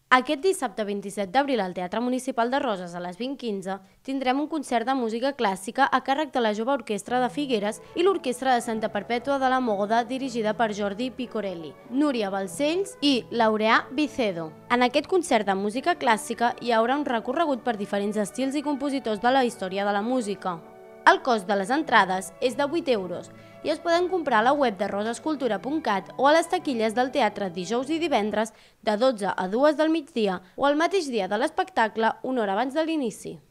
Aquest dissabte 27 d'abril al Teatre Municipal de Roses a les 20:15 tindrem un concert de música clàssica a càrrec de la Jove Orquestra de Figueres i l'Orquestra de Santa Perpètua de la Mogoda dirigida per Jordi Picorelli, Núria Balcells i Laureà Vicedo. En aquest concert de música clàssica hi haurà un recorregut per diferents estils i compositors de la història de la música. El cost de les entrades és de 8 euros i es poden comprar a la web de rosescultura.cat o a les taquilles del teatre dijous i divendres de 12 a 2 del migdia o el mateix dia de l'espectacle, una hora abans de l'inici.